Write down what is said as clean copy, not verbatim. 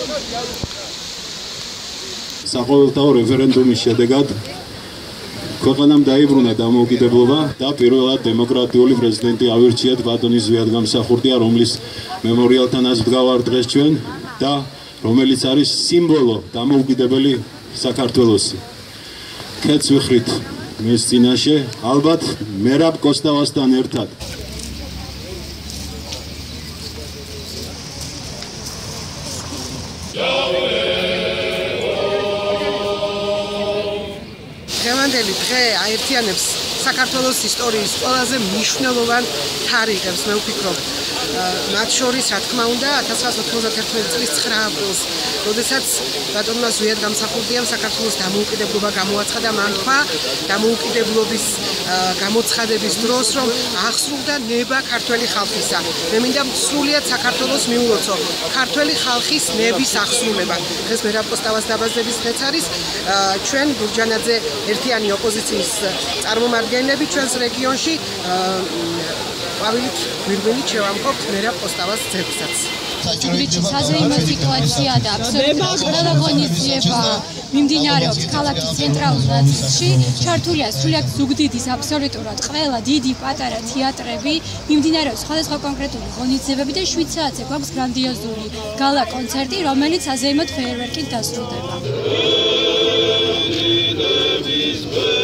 საყოველთაო რეფერენდუმის შედეგად ქვეყანამ დაიბრუნა დამოუკიდებლობა და პირველად დემოკრატიული პრეზიდენტი ავირჩიეთ ბატონი ზვიად გამსახურდია, რომლის მემორიალთანაც ვდგავართ დღეს ჩვენ და რომელიც არის სიმბოლო დამოუკიდებელი საქართველოსი. ქეთს ვიხრით მის წინაშე, ალბათ მერაბ კოსტავასთან ერთად. დღევანდელი დღე აერთიანებს საქართველოს ისტორიის ყველაზე მნიშვნელოვან თარიღებს, მე ვფიქრობ. მათ შორის, რა თქმა უნდა, 1991 წლის 9 აპრილს, როდესაც ბატონმა ზვიად გამსახურდიამ საქართველოს დამოუკიდებლობა გამოაცხადა, მან თქვა დამოუკიდებლობის გამოცხადების დროს, რომ აღსრულდა ნება ქართველი ხალხისა. მე მინდა სრულიად საქართველოს მიულოცო ქართველი ხალხის ნების აღსრულება. დღეს მერაბ კოსტავას დაბადების დღეც არის. ჩვენ გურჯანაძე ერთიანი ოპოზიციის წარმომადგენლები ჩვენს რეგიონში ყვავილით გვირგვინით შევამყოფთ მერაბ კოსტავას ძეგლსაც. ზუგდიდში საზეიმო სიტუაცია და ყველა ღონისძიება მიმდინარეობს ქალაქის ცენტრალურ ნაწილში. ჩართულია სრულიად ზუგდიდის აბსოლუტურად ყველა დიდი პატარა თეატრები, მიმდინარეობს სხვადასხვა კონკრეტული ღონისძიებები და 7 საათზე გვაქვს გრანდიოზული გალა კონცერტი, რომელიც საზეიმოდ ფეიერვერკით დასრულდება.